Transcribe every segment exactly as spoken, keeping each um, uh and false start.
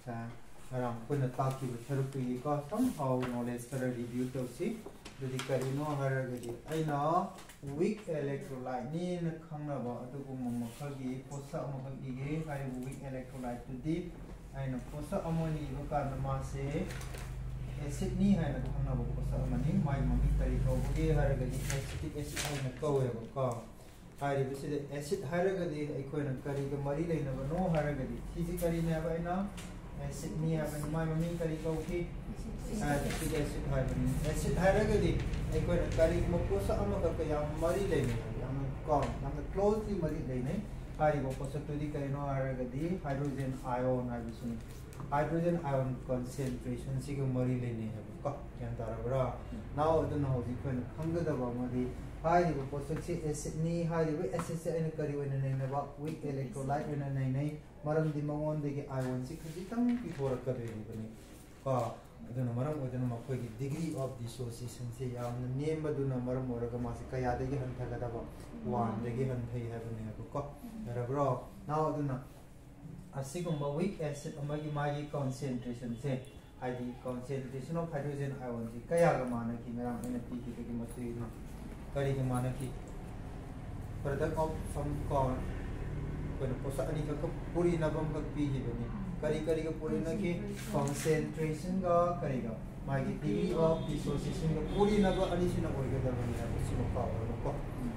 around when the talk you with therapy got somehow knowledge color review to see the carino haragadi. I know weak electrolyte in Kanaba to Umaki, Posa Mokagi, I weak electrolyte to deep. I know Posa Amoni Kanamase, a Sydney had a Kanaba Posa Amani, my mommy Tariko, Haragadi, acetic acid in a cover. I visited acid haragadi, I couldn't carry the Marilla never know haragadi. Physically never enough. Acid me have my mommy carry coffee. Acid acid happening. Acid haragadi, I couldn't carry Mokosa Amakaya Marilla. I'm gone. I'm closely Marilla. I go for to the Carino haragadi, hydrogen ion hydrogen. Hydrogen ion concentration, Sigma Marilla. Cantarabra. Now I don't know if you can hunger the Bamadi. High positive acid ni high acid in a curry when a name about weak electrolyte when a name, Maram the Mamon the ion six before a curry. I don't know Maram with a degree of dissociation. Say, I'm the name of the number of Moragamasika, they give him Tagadaba one, they give him pay having a cock. Now, I don't know a sigma weak acid omega magi concentration. Say, I the concentration of hydrogen ions, Kayagamana, Kimaram, and a P T material. Manaki product of some corn when Posani Puri Nabam P. Kari Kari Purinaki concentration ga Kariga. My degree of dissociation Puri Naba additional organ power.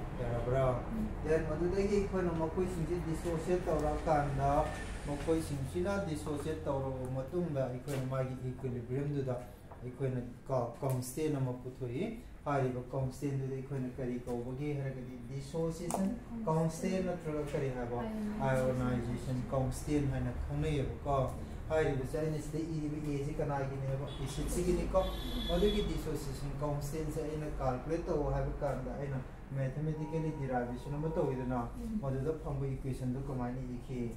Then Madudagi Konomako is dissociate or Kanda, Moko is China, dissociate or Matunda, equal equilibrium to the equal constant of Putui. I will constant the equinical dissociation, constant naturally have ionization, constant and a conveyor. I will say is the easy can I is it significant or the dissociation constants in a calculator or have a kind of mathematically derivation of the or the Pombo equation to combine E.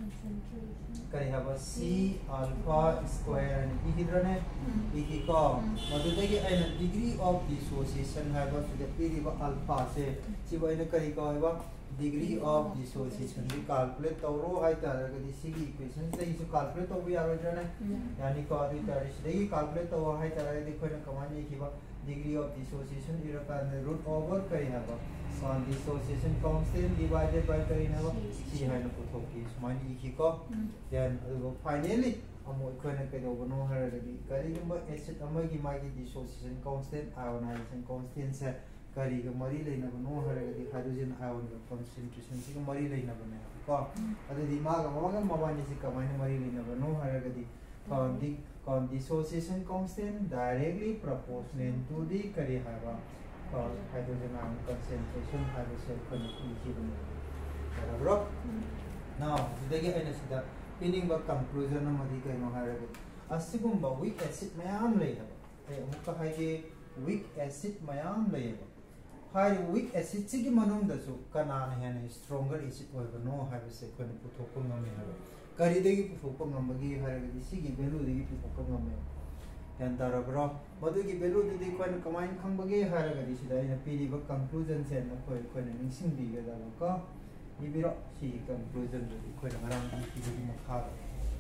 Can have a C alpha square and E E com. But the degree of dissociation have the period of alpha say, see why the Kariko degree of dissociation. We calculate the row height the C equation. They is calculate over we are Yanika, they calculate the height the command degree of dissociation, you can root over Karinava. So on dissociation constant divided by Karinava, C had a put is my Ikiko. Then finally, a more connected over no heredity. Karinamba acid amagi magi dissociation constant, ionization constant, Kariga Marilla never know heredity hydrogen ion concentration, Marilla never know. Other the Maga Maganisika, my Marilla never know heredity. Con dissociation constant directly proportional to the Karihava called hydrogen ion concentration hydrogen connectivity. Now, they get the pinning the conclusion of the Moharabi. A sigumba weak acid mayam layer. A weak acid mayam layer. High weak acid sigimanum the su canan and stronger acid over no have a second putocum. Karidagi Pukam Namagi Haragisi, Belu, the Pukam. And Tarabra, Madugi Belu, the Quan Command Kambagi Haragadi, in a P D conclusions and a point mixing bigger than a car. Ibiro, she conclusion to the Quan around the Makara.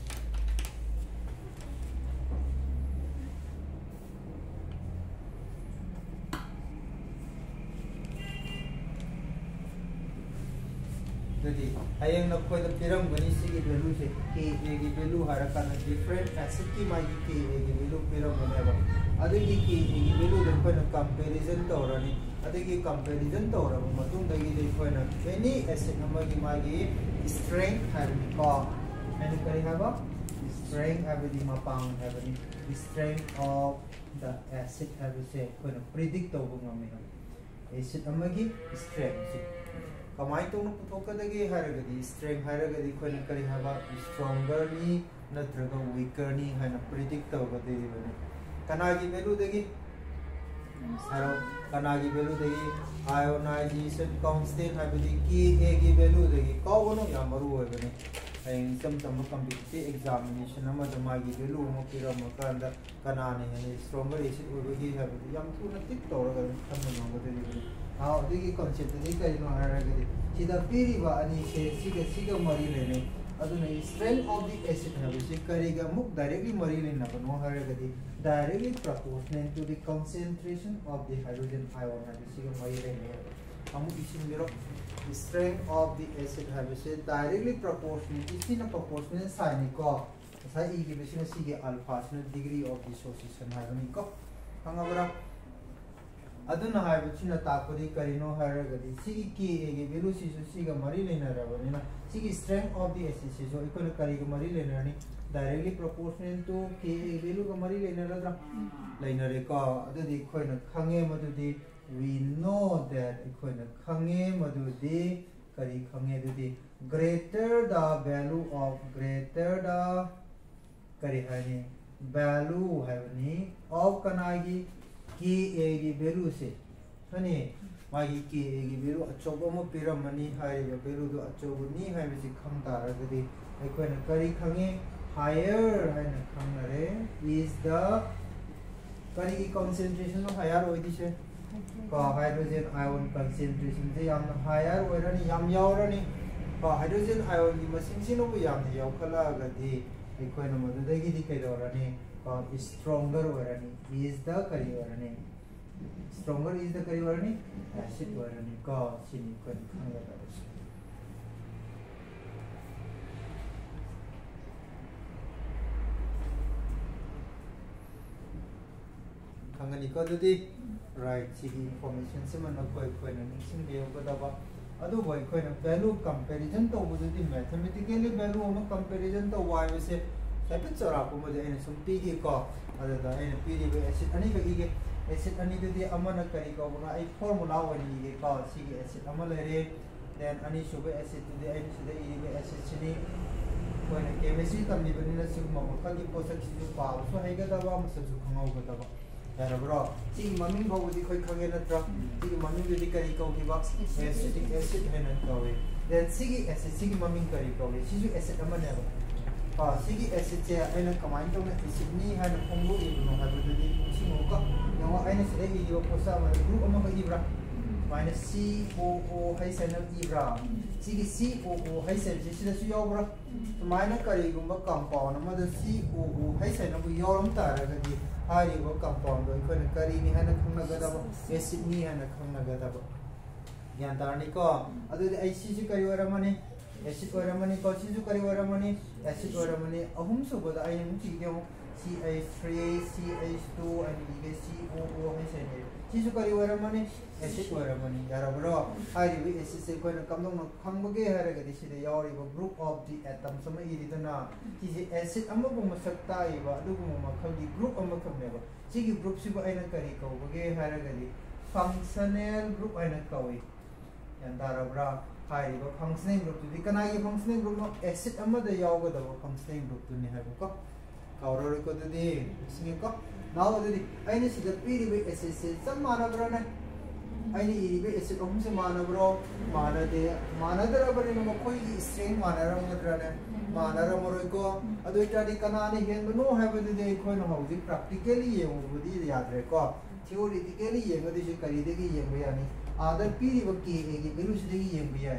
I am not quite a pyram when you see it, K. Belu Harakan, different acid my K. Belu pyram whenever. Other K. Belu, the point of comparison to running. Other comparison to Matum, the point of any acid number Magi strength having car. And can have a strength having Mapang having the strength of the acid, I will say, when a predictable acid Amagi strength. Kamai to Putokadagi Haragadi, strength Haragadi Quenically have a strongerly, not weakerly, and a predictable delivery. Kanagi Belu degi Kanagi Belu degi ionization constant have the key Egi Belu degi Kogono Yamaru and some competitive examination number the Magi Belu Mokira Makanda Kanani and stronger acid over here have the young tuna tipped over coming over delivery. How do you consider the Karino Haragadi? See the Piriva and he says, Siga Siga Marine, aduna strength of the acid habisi kariga muk directly mari lena bano haragadi directly proportional to the concentration of the hydrogen ion habisi ga mari lena amu isin miro strength of the acid habisi directly proportional isina proportional sign ko sai e gi bisina sige alpha sina degree of dissociation habani ko hangabra aduna habisina tapuri karino haragadi sige k gi value si siga mari lena rabani na sige strength of the acid so ikon kari ga mari lena ni directly proportional to k value ga mari lena radra lena re ko adudi khoina khange madudi we know that ikon khange madudi kari khange adudi greater the value of greater the kari hani value havani of kanagi k a gi value se hani magi k a gi value achobo mo piramani hai ga value do achobo ni hai bi kham tara gadi aikhoina kari khange higher hai na khamare is the kari ki concentration of higher oi dise ko hydrogen ion concentration je yam higher oirani yam yaurani ko hydrogen ion gi masing sino bu yam ni yaukhala gadi aikhoina madudagi di kai dorani ko stronger oirani is the kari oirani stronger is the kari oirani acid oirani ko sini ko khanga da khanga ni ko dudi right sigi information se man ko ko na ning be ko da ba adu boy ko na value comparison to bu dudi mathematically value no comparison to y se tapi cara ko mo de ene sum p gi ko ada da ene p di acid ani ga gi acid ani dudi amana kari ko na ai formula wani gi ko sigi acid amala re then ani sugar acid dudi ai sida i gi acid chini ko na chemistry tam ni bani na sig mo ka gi posak si pa so hai ga da ba mo su khangau ga da ba bro si mami ko di khoi khange na tra si mami di kari ko ki box acetic acid hai na ko then si acid si mami kari ko si ju acid amana ba ha si acid che ai na combine to na acid ni ha na khongbu i no ha du di si mo ka no ai na se i yo ko sa ma group amma ka ibra minus C O O hai sa na ibra si C O O hai sa ji si da su yo bra to minus kari gumba compound amma da C O O hai sa na bu yo ram ta ra ga di hari wo compound do ikon kari ni hana khangna ga da ba acid ni hana khangna ga da ba yan tar ni ko adu ai si si kari wara mani acid wara mani ko si su kari wara mani acid wara mani ahum su ba da ai mu chi ge C H three C H two and ge C O O hai sa ni si su kari wara mani acid wara mani yara bro hari wi acid se ko na kam dong khang ba ge hara ga di si de yori ba group of the atom sama i di na ki si acid amma bu masak tai ba du bu ma khang di group amma kham ne ba si gi group si ba ai na kari ko ba ge hara ga di functional group ai na kawi yan dara bra hari ba functional group di kana gi functional group no acid amma da yaw ga da ba functional group tu ni ha ko kauro ko de di singi ko now de di ai ni si da pi ri acid se sam mana bra na ai ni ri be acid om se mana bro mana de mana da ba ni mo koi gi strain mana ra mo dra na mana ra mo ro ko adu ta di kana ni hen no ha ba de ko no ho di practically ye mo bu di ya re ko theoretically ye ngo di se kari de gi ye mo ya ni ada pi ri ba ki e gi belu se de gi ye mo ya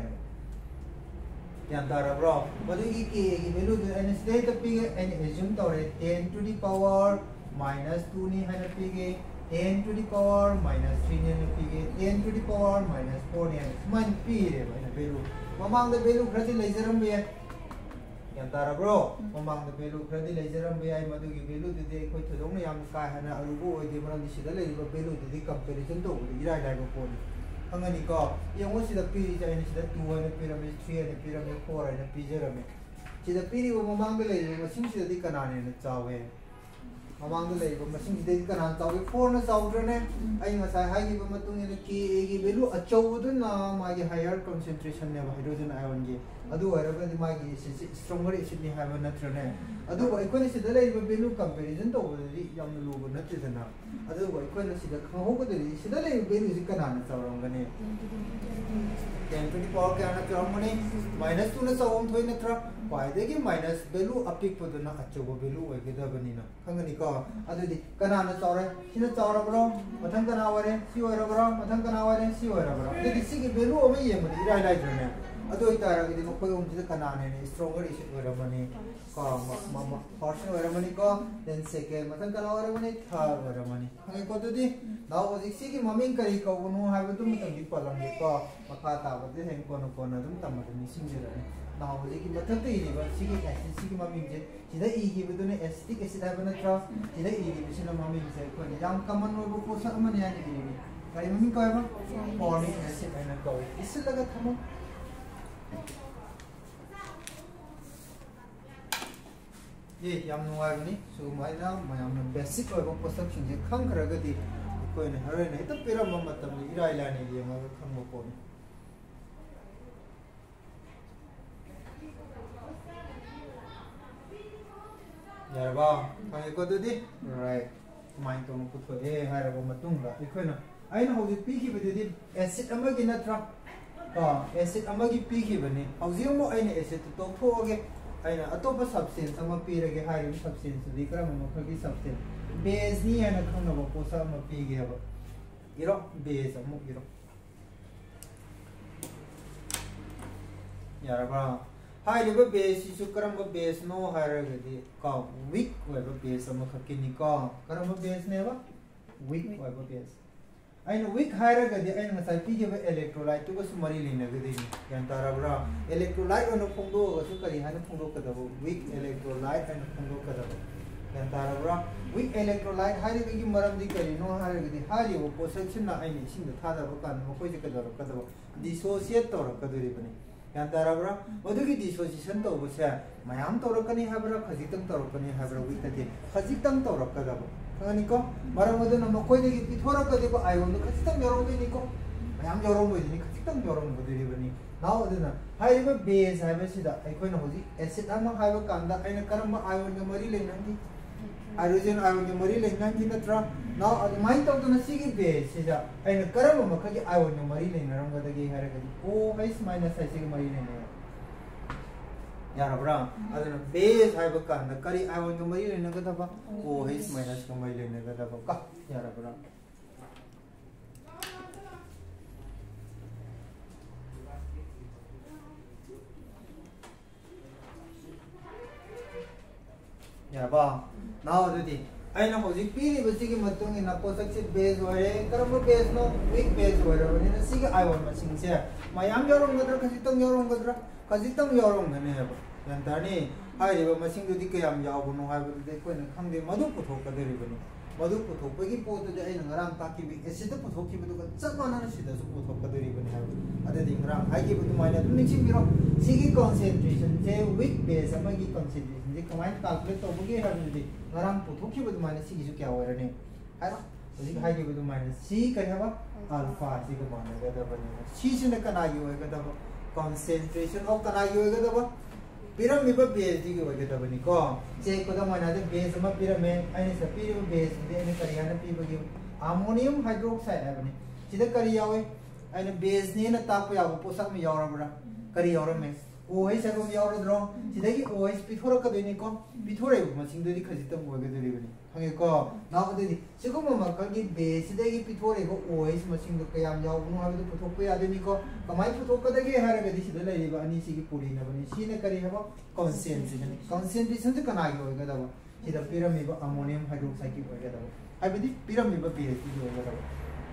yan tara bro bodu gi ki e gi belu de and state the pi and assume to re ten to the power minus two ni ha na pi ge ten to the power minus three ni na pi ge ten to the power minus four ni man pi re ba na belu mamang de belu khati leijaram be yan tara bro mamang de belu khati leijaram be ai madu gi belu de de koi thudong na yam ka ha na aru bo oi de maram di sida le ba belu de comparison to de ira ira ko pon angani ko yang si da pi ja ni sida two ni pyramid three ni pyramid four ni pi jara me sida pi ri bo mamang de le ma sim sida di kana ne na chawe mamang de le bo ma sim sida di kana chawe four na chaw ne ai ma sai hai gi ba matung ni ki e gi belu achaw du na ma gi higher concentration ne hydrogen ion gi adu ara ba di ma gi stronger acid ni ha ba na trane adu ba ikon sida le ba belu comparison to bo di yam lu bo na trana adu ba ikon sida khang ho ko de sida le belu si kana na chaw rong ne ten to the power kya na chaw mane minus two na chaw om thoi na tra pai de gi minus belu apik po na achaw bo belu oi ge da bani na khangani ko adu di kana na chaw re sina chaw ra bro mathang kana wa re si wa ra bro mathang kana wa re si wa ra bro de si gi belu o me ye mani ira lai trane अदो इतारा के दिनो कोई उनसे कनाने ने stronger acid वरमनी का म first वरमनी का then second मतलब कला वरमनी थर्ड वरमनी हमें को तो दी नाउ जिक्सी की ममिंग करी को उनु हाइब तुम तम दी पलम दे को मखा ताबदे हेन कोन कोन तुम तम मदनी सिंजरने नाउ जिकी मथक इ रिबा सिकी एसिड सिकी ममिंग जे जिदा इ की बदुने एसिटिक एसिड हाइब नत्रा जिदा इ री बिसिना ममिंग से को याम कमन रो पोसा अमन यानी री करी ममिंग को है फॉलिक एसिड एना को इससे लगा थमो ये याम नुवाइबनी सुमाइना मयामना बेसिक ओइबो पोस्टक्शन जे खंखरगदि कोइने हरैने त पेरम मतमनि इराइ लानि लियमा खंबो पोनि यारबा खाइ को दुदि राइट माइन तो पुथो ए हारबो मतुंगा इखोइना आइना होजि पीखिबदि एसिड अमगी नत्रा का एसिड अमगी पीखिबनि होजि मो आइना एसिड तो थोगे आइना अतोप सब्सटेंस अमा पीरगे हाइम सब्सटेंस दि क्रम मखगी सब्सटेंस बेस नि आइना खंगबो पोसा अमा पीगे हबो इरो बेस अमु इरो यारबा हाइलिबो बेस इसु क्रम बेस नो हारगदि का वीक वेबो बेस अमा खकिनि का क्रम बेस नेबा वीक वेबो बेस आइन वीक हारगदि आइन मसाइ पीगे इलेक्ट्रोलाइट तो गसु मरि लेनगदि यान ताराब्रा इलेक्ट्रोलाइट अन फोंदो गसु करि हान फोंदो कदबो वीक इलेक्ट्रोलाइट अन फोंदो कदबो यान ताराब्रा वीक इलेक्ट्रोलाइट हारिबि मरम दि करि नो हारगदि हारिबो पोसेक्शन ना आइन सिंग थादबो कान मकोइ जे कदरो कदबो डिसोसिएट तोर कदरि बनि यान ताराब्रा मदुगी डिसोसिएशन तो बसे मयाम तोरकनि हाबरा खजितंग तोरकनि हाबरा वीक तदि खजितंग तोरकदबो निको मरमदन मकोइदगी पिथोरकदिको आयोन खजितंग यरोगनिको मयाम यरोगनि खजितंग यरोगदिबनि नाउ अदना हाइबे बेस हाइबसिदा अखोइना होजि एसिड अमा हाइबा कांदा आइना करम आयोन ग मरि लेनंगी हाइड्रोजन आयोन ग मरि लेनंगी नत्रा नाउ अदमाइन तौदना सिगी बेस सिदा आइना करम मखगी आयोन ग मरि लेनरंगदगी हारगदि ओ एच माइनस हाइसिग मरि लेने यारब्रा अदना बेस हाइबा कांदा करी आयोन ग मरि लेनगदबा ओ एच माइनस ग मरि लेनगदबा का यारब्रा याबा नाउ दुदि आइना होजि पीरि बसिगे मतुंग इन पोसक से बेस होरे करम बेस नो वीक बेस होरे ने सिगे आयोन मसिंग से मयाम यरोंग गद्र खजितंग यरोंग गद्र खजितंग यरोंग ने हबो यंतानी हाइरिबो मसिंग दुदि कयाम यावबनो हाइबदि कोइन खंगे मधु पुथोक कदरिबनि मधु पुथोकपगी पोत जे आइना ngराम ताकि बि एसिड पुथोकिबदु ग चमाना सिदा सु पुथोक कदरिबनि हाइबो अदि ngराम हाइगे बुदु माइना दुनि सिबिरो सिगी कंसंट्रेशन जे वीक बेस अमगी कंसंट्रेशन जे कमाइन कैलकुलेट तोबगी हाइबदि ngराम पुथोकिबदु माइना सिगी सु क्या होरने हाइरो हजि हाइगे बुदु माइना सी कयबा अल्फा सिग माना गदबनि सी सिन कनागी होगदब कंसंट्रेशन ऑफ कनागी होगदब पिरामिड बेस दी के वजह तबनी को जे को द मना दे बेस म पिरामिड आइने से पिरामिड बेस दे ने करिया ने पी बगी अमोनियम हाइड्रोक्साइड है बनी सिदा करि यावे आइने बेस ने न ताप याव पोसक में यावरबरा करि यावरमे OH से को यावरद्रो सिदा की OH पिथोर क देनी को पिथोरे मसिंग दे खजितम होगे दे बनी हंगे को नाव दे सिगो म क की बेस दे की पिथोरे को OH मसिंग दे कयाम याव नु हाबे पुथोक पे आदेनी को कमाई पुथोक क दे हारे गदि सिदा लेबा अनि सिगी पुरी न बनी सी ने करि हबो कंसंट्रेशन कंसंट्रेशन से कनागी होगे दबो सिदा पिरामिड अमोनियम हाइड्रोक्साइड की होगे दबो हाबेदि पिरामिड बेस की होगे दबो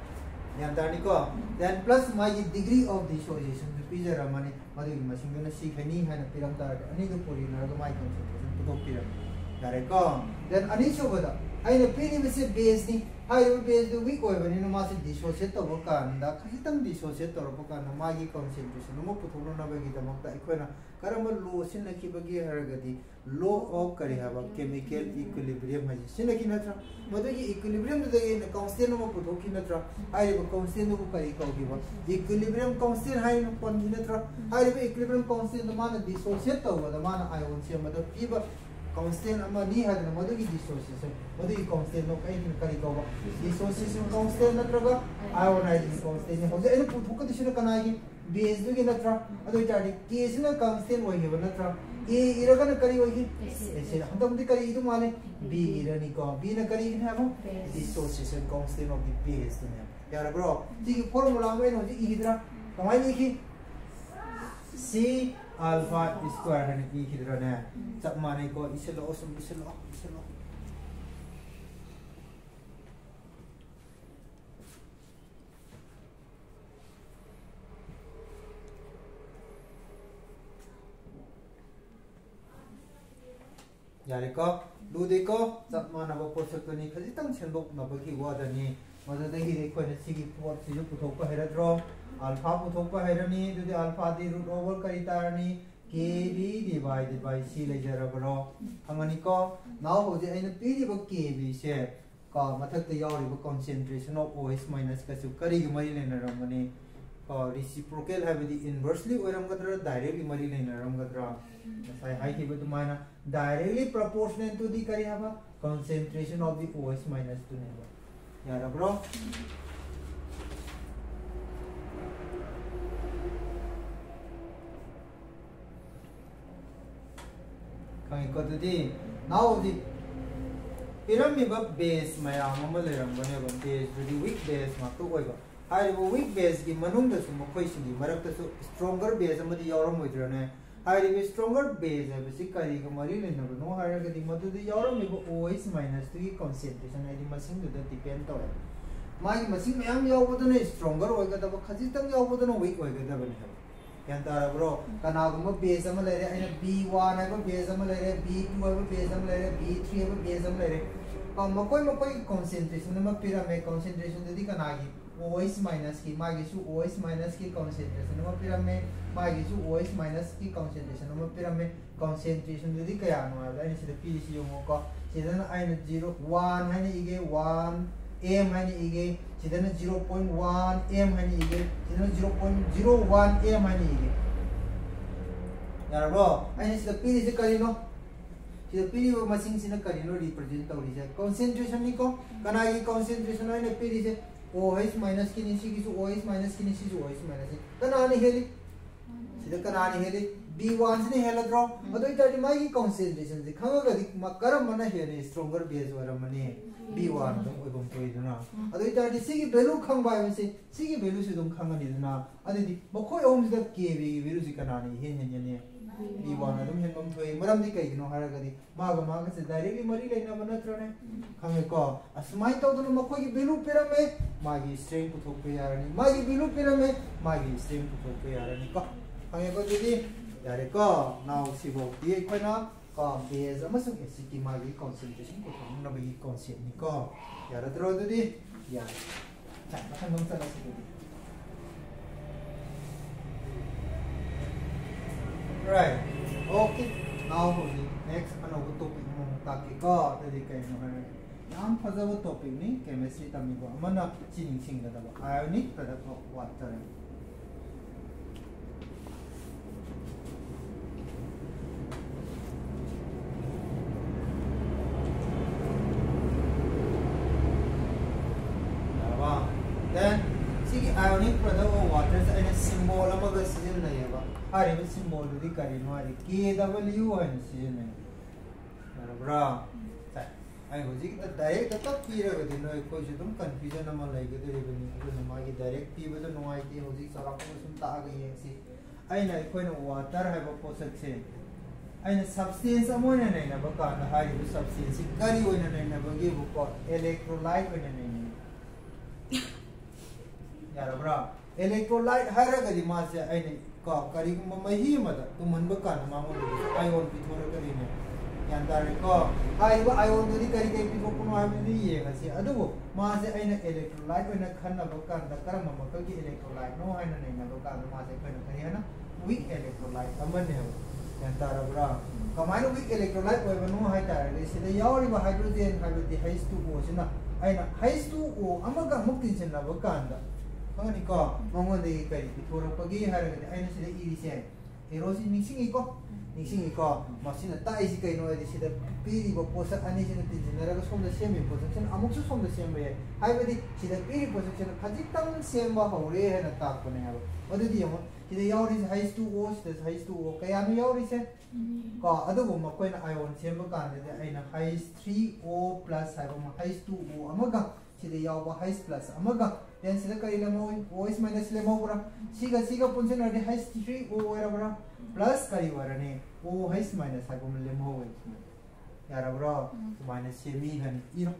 यान दानी को देन प्लस माई डिग्री ऑफ डिसोसिएशन पिजर माने मदि मसिंग दना सी खनी हाना पिरम तार अनि दो पुरी नरग माई कंसंट्रेशन पुथोक पिरम दारे को देन अनि सोबदा आइने पिरि बसे बेस नि हाइरो बेस दो वीक होय बनि न मासे डिसोसिएट तो कांदा खजितंग डिसोसिएट तो रो कांदा मागी कंसंट्रेशन म पुथोनो न बगी दमकता इखोना करम लो सिन की बगी हरगदी लो ऑफ करे हबा केमिकल इक्विलिब्रियम हजि सिन की नत्रा मदगी इक्विलिब्रियम दे न कांस्टेंट म पुथोकी नत्रा हाइरो कांस्टेंट को करी कौगिबा इक्विलिब्रियम कांस्टेंट हाइ न पन नत्रा हाइरो इक्विलिब्रियम कांस्टेंट मान डिसोसिएट तो बदा मान आयोन से मद पीबा कांस्टेंट अमा नि हादन मदगी डिसोसिएशन मदगी कांस्टेंट नो कई करी कौबा डिसोसिएशन कांस्टेंट नत्रगा आयोनाइजिंग कांस्टेंट हो जे एन पुथोक दिसना कनागी बेस दुगी नत्रा अदो जाडी केसना कांस्टेंट होइगे नत्रा ए इरगन करी होइगे एसे हदमदि करी इदु माने बी इरनी को बी न करी ने हम dissociation constant of the base ने यार ब्रो जी फॉर्मूला में नो जी इदरा कमाई लिखी C alpha square है ना ई किधर है जब माने को इसे लो उसमें इसे लो इसे लो यारे को दो देखो जब माना वो पोषक तो नहीं खजी तंग चंदोक ना बकी हुआ दनी मदद ही देखो ने सिगी पोट सिजु पुथोक को हेरा ड्रॉ अल्फा पुथोक को हेरा नी दुदे अल्फा दी रूट ओवर करी तारनी k b divided by c ले जरा बरो हमनी को नाउ हो जे आइने पी दी ब k b से का मथक ते यावरी ब कंसंट्रेशन ऑफ OH माइनस का सु करी ग मरी लेना रमनी का रेसिप्रोकल है बदी इनवर्सली ओरम गद्रा डायरेक्टली मरी लेना रम गद्रा साइ हाई की बद मायना directly proportional to the kari haba concentration of the OH minus to never yara bro kangi ko di now the pyramid base maya mama le ram bane ban base to the weak base ma to oi ba hai bo weak base gi manung da su mo khoi sing gi marak ta su stronger base amadi yaram moidra ne हाइवे stronger base है बस करी का मरी लेना बनो हाइरे का दिमाग तो यारों में वो OH माइनस तो ये कंसंट्रेशन है दिमाग तो डिपेंड तो है माई मशीन में हम याव बतो ने स्ट्रॉन्गर होएगा तब खजी तंग याव बतो ने वीक होएगा तब ने क्या तारा ब्रो कनागुम बेस हम ले रहे हैं B one है वो बेस हम ले रहे हैं B two है वो बेस हम ले रहे हैं B three है वो बेस हम ले रहे हैं और मकोई मकोई कंसंट्रेशन में पिरामिड कंसंट्रेशन तो दी कनागी OH माइनस की मागी सु OH माइनस की कंसंट्रेशन में पिरामिड मागी सु OH माइनस की कंसंट्रेशन में पिरामिड कंसंट्रेशन तो दी क्या नो है लाइन से पी सी यो को सीधन आइन zero one है ने इगे one m है ने इगे सीधन zero point one m है ने इगे सीधन zero point zero one m है ने इगे यार ब्रो आइन से पी से करी नो सीधे पी वो मशीन से न करी नो रिप्रेजेंट तो रिजे कंसंट्रेशन नि को कना ये कंसंट्रेशन है ने पी से OH माइनस की नीचे की सु OH माइनस की नीचे सु OH माइनस कना ने हेली सीधे कना ने हेली B one से ने हेला ड्रॉ अदो इताडी माई की कंसंट्रेशन से खंगा गदि करम मन हेले स्ट्रॉन्गर बेस वर मने B one तो ओइ बम तोइ दना अदो इताडी सी की वैल्यू खंबा से सी की वैल्यू से तुम खंगनी दना अदि बखोय ओम से K B की वैल्यू से कना ने हेन हेन ने B one अदम हेन बम तोइ मरम दि कई नो हारा गदि माग माग से डायरेक्टली मरी लेना बनत्र ने खंगे को असमाई तो दनो मखोय की वैल्यू पेरा में मागी स्ट्रेंथ पुथोक पे यारनी मागी वैल्यू पेरा में मागी स्ट्रेंथ पुथोक पे यारनी को खंगे को दि यारे को नाउ सिबो दी अखोना को बेस अमसुंग एसिड की मागी कंसंट्रेशन को थंगना बगी कॉन्सेप्ट नि को यारा द्रो दि या चा मथन नम चला सिबो राइट ओके नाउ हो दी नेक्स्ट अनोबो टॉपिक मो ताकि को दि कई नो है नाम फजब टॉपिक नि केमिस्ट्री तमिगो अमना चिनिंग सिंगदबो ionic product of water then see ionic product of water is a symbol of a season naiva hari with symbol the karino hari K W and season bra I was it the direct the top period with no equation confusion among like the revenue direct people no idea was it some tag I know when water have a possession I substance among an never got the high substance carry when I never give electrolyte when an यारब्रा electrolyte हरगदि मासे आइने का करिगुम मही मद तुमनब कान मामो ion पिथोर करिने यानदारे को आइबा ion दि करि के पिथोकुनो हाबदि येगसि अदुबो मासे आइने इलेक्ट्रोलाइट ओइना खन्नब कान द करम मक की इलेक्ट्रोलाइट नो हाइना नैनब कान मासे खन करि हना वीक इलेक्ट्रोलाइट अमने यानदारब्रा कमाइन वीक इलेक्ट्रोलाइट ओइबनो हाइ तारे सिदा यावरिबा हाइड्रोजन हाइब्रिड H two O सिना आइना H two O अमगा मुक्ति सिनब कान द Ang ko, mongon de kay pituro pagi harag ay na sila irisya. Erosi mixing iko, mixing iko. Masina tayo si kay no ay sila pili ba po sa ani sila tin naragas from the same position. Amok sa from the same way. Ay ba di sila pili position kajitang same ba hore hai na tak ko na yaro. Ado di mo sila yawri sa H two O sila H two O kaya ano yawri sa ka ado mo makoy na ion same ba kan ay na H three O plus ay ba H two O amaga सिदे याव हाइस plus अमगा then सिदा करी लेमो ओ इस minus लेमो बरा सिगा सिगा पुनसे नडे हाइस three O ओरा बरा plus करी वरने ओ हाइस माइनस हाइबो लेमो वे यारा बरा माइनस सेमी हन इनो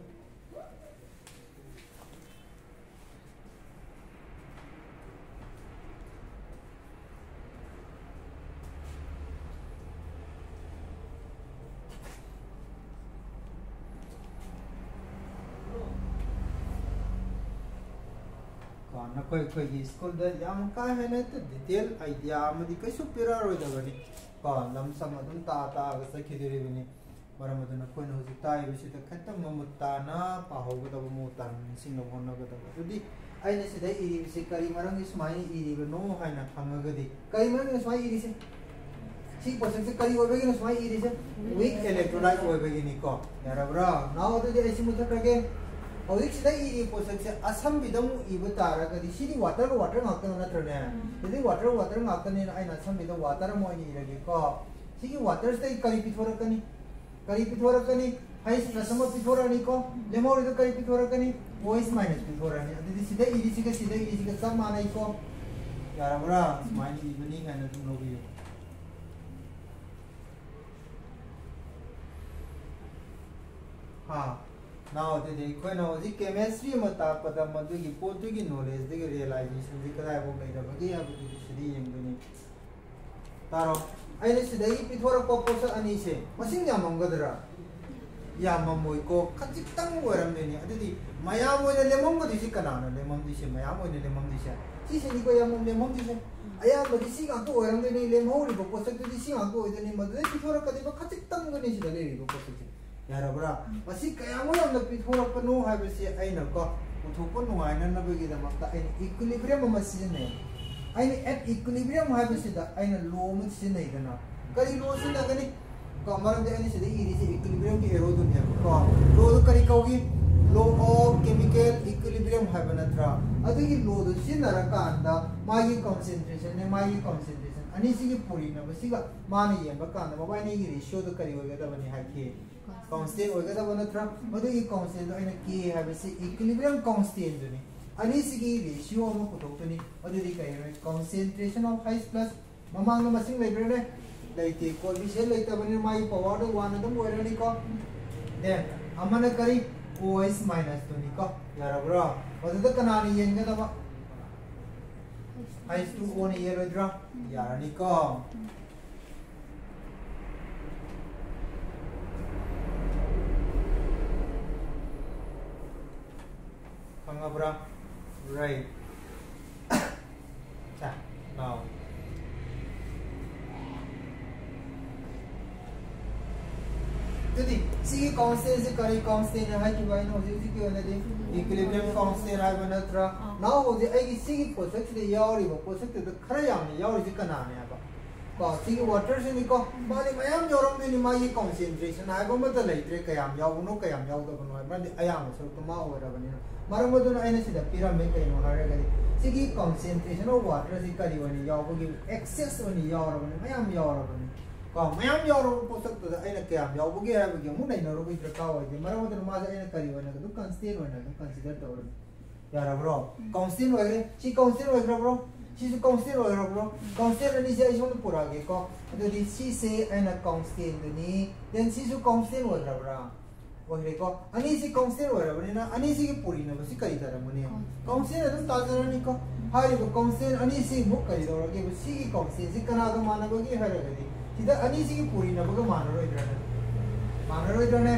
ना कोई कोई स्कूल द याम का है ना तो डिटेल आइडिया मदि कैसु पिरा रोय दबनी का लम सम अदुम ता ता गस खिदिरे बिनी मरम अदुन कोइ न होजि ताइ बिसि त खतम ममुता ना पाहो गदब मुतान सिंग होन गदब दुदि आइने सिदे इरि बिसि करि मरम इस्माइ इरि बनो हाइना खंगगदि करि मरम इस्माइ इरि से सी पोसन से करि ओबेगिन इस्माइ इरि से वीक इलेक्ट्रोलाइट ओबेगिन को यारबरा नाउ अदुदि ऐसि मुथकगे औरिक सिदा इरि पोसन से असम बिदम इब तारा कदि सिदि वाटर वाटर ngakten natrane यदि वाटर वाटर ngakten ने आइना असम बिद वाटर मोइनि इरगे को सिगि वाटर से करि पिथोरकनि करि पिथोरकनि हाइस नसम पिथोरनि को लेमोर इद करि पिथोरकनि वॉइस माइनस पिथोरनि अदि सिदा इरि सिगा सिदा इरि सिगा सब मानाइ को यारबरा माइनि इबनि हैन तुम लोग हां now the day when I was chemistry mata pada madu gi potu gi knowledge de realization di kada bo mai da bagi abu di sidi yengani taro aine sidai pithora ko posa ani se masing ya mangadra ya mamoi ko khajik tang waram de ni adidi maya moi le lemong ko disi kana na lemong disi maya moi le lemong disi si se ni ko ya mom lemong disi aya bo disi ga ko waram de ni lemong ri bo posa ko disi ga ko de ni madu pithora ka de ba khajik tang ko ni sidale ri bo posa यारबरा मसी कयामो यम पिथोरपनो हाबसे आइना को उथोपन नुआइना नबगी दमक्ता आइन equilibrium मसिने आइन at equilibrium हाबसे दा आइन लो मसिने दना करी लो सिनगनि कमर दे आइन सिदे इरि से इक्विलिब्रियम की एरो दुनिया को लो करी कौगी लो ऑफ केमिकल इक्विलिब्रियम हाबनत्रा अदगी लो दु सिनरा कांदा मागी कंसंट्रेशन ने मागी कंसंट्रेशन अनि सिगी पुरी न बसिगा माने येंबा कांदा मोबाइल की रेशियो द करी होगा दबनी हाके constant होगा तब नत्रा मधु ये constant तो इन्हें के है वैसे equilibrium constant जो नहीं अनी सिगी ratio हम को तो तो नहीं मधु ये कहीं है concentration of highs plus ममांग में मसिंग लाइब्रेरी ने लाइटे कोएफिशिएंट लाइटे बने माई पावर तो वन तो वो रहने को then हमने करी os minus तो नहीं को यार ब्रो मधु तो कनानी ये इनका तब highs to one ये लो इधर यार नहीं को Ngabra right cha now jadi sigi constant se kari constant hai ki bai no ji ki wana de equilibrium constant hai bana tra now ho ji ai sigi poset de yauri bo poset de khara yam ne yauri ji kana ne ba ko sigi water se ni ko ba ni mayam yoram de ni ma yi concentration hai ba ma ta lai tre kayam yaw no kayam yaw da bano ba de ayam so to ma ho ra bani मरम मधुन आइना सिदा pyramid कइनो हारगदि सिगी concentration of water सि करि वनि यावबगि access वनि यावरबनि मयाम यावरबनि का मयाम यावरब पोसक त आइना कयाम यावबगि हारबगि मु नैनो रोबि द्रका वइदि मरम मधुन माजा आइना करि वनि दु कंस्टेंट वनि दु कंसीडर तवर यारा ब्रो कंस्टेंट वगरे सि कंस्टेंट वगरे ब्रो सि सु कंस्टेंट वगरे ब्रो कंस्टेंट अनि से आइसोन पुरागे को अदि सि से आइना कंस्टेंट दुनि देन सि सु कंस्टेंट वगरे ब्रो वगरे को अनि सि कंस्टेंट वगरे बनि ना अनि सि की पुरी न बसि करि तर मुनि कंस्टेंट अदम ताजरनि को हारिबो कंस्टेंट अनि सि मुक करि दौरगे सि की कंस्टेंट सि कना ग मानबगि हारगदि सिदा अनि सि की पुरी न बग मानरो इद्रने मानरो इद्रने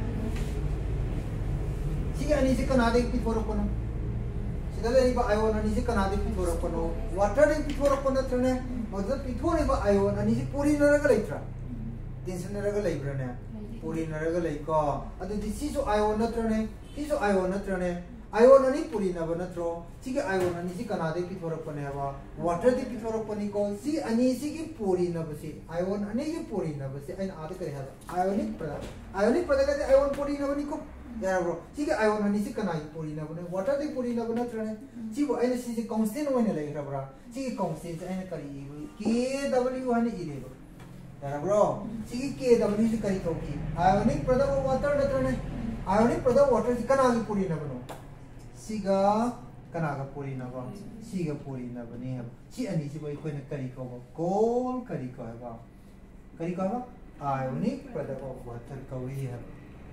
सि अनि सि कना दे पिथोरपनो सिदा लेबा आयोन अनि सि कना दे पिथोरपनो वाटर दे पिथोरपनो त्रने मदद पिथोरेबा आयोन अनि सि पुरी नरग लैत्रा टेंशन नरग लैब्रने पुरी नरग लैको अदि सिसु आयोन नत्रने सिसु आयोन नत्रने आयोन अनि पुरी नब नत्रो सिगे आयोन अनि सि कना दे पिथोरपने हवा वाटर दे पिथोरपनी को सि अनि सि की पुरी नबसि आयोन अनि की पुरी नबसि आइन आदे करे हवा आयोनिक पदार्थ आयोनिक पदार्थ के आयोन पुरी नबनि को यार ब्रो सिगे आयोन अनि सि कना पुरी नबने वाटर दे पुरी नब नत्रने सिबो आइन सि सि कांस्टेंट वने लैरा ब्रा सिगे कांस्टेंट आइन करी के डब्ल्यू हने इरेबो यार ब्रो सिगी के डब्ल्यू से करी तो की आयोनिक पदार्थ वाटर नत्रने आयोनिक पदार्थ वाटर से कना की पुरी नबनो सिगा कनागा पोरी ना बा सिगा पोरी ना बने है सी अनि से कोई कोई न करी को कोल करी को है बा करी को बा आयोनिक प्रोडक्ट ऑफ वाटर कवी है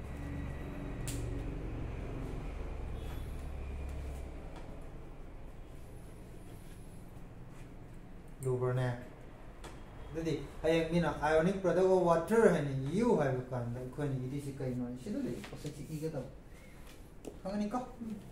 लूबरने ददी हयंग मिना आयोनिक प्रोडक्ट ऑफ वाटर है नि यू है कान द कोई नि दिस कई नो सिदो दे पसे इगे द खागनि का